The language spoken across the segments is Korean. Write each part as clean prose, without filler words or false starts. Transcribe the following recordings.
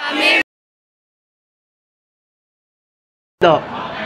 Được.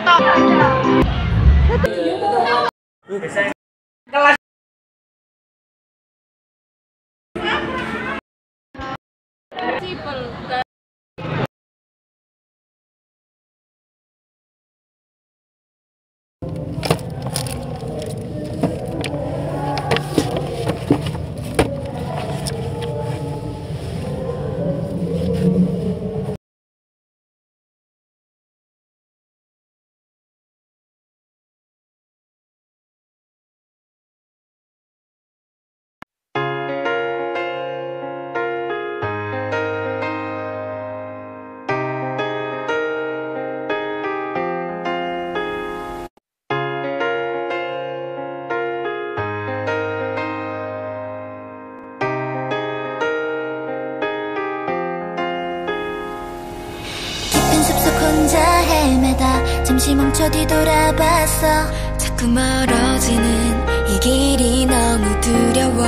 혼자 헤매다 잠시 멈춰 뒤돌아봤어. 자꾸 멀어지는 이 길이 너무 두려워.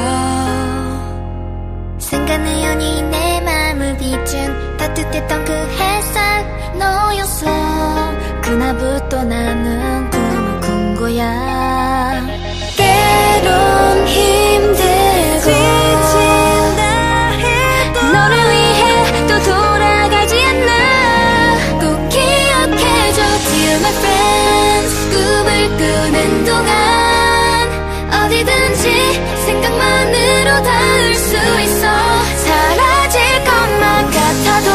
생각의 연이 내 맘을 비춘 따뜻했던 그 햇살 너였어. 그날부터 나는 꿈을 꾼 거야. 때론 힘들고 지친다 해도 너를 위해 또 돌아가지 않나. My friends, 꿈을 꾸는 동안 어디든지 생각만으로 닿을 수 있어. 사라질 것만 같아도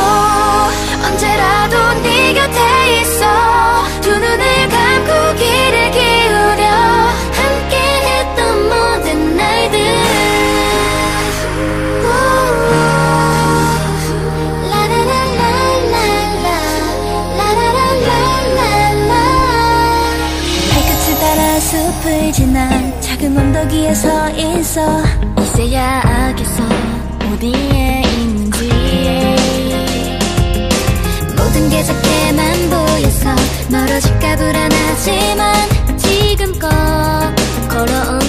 언제라도 네 곁에 있어. 두 눈을 감고 귀를 기울여 함께했던 모든 날들. 숲을 지나 작은 언덕 위에 서 있어. 이제야 알겠어 어디에 있는지. 모든 게 작게만 보여서 멀어질까 불안하지만 지금껏 걸어온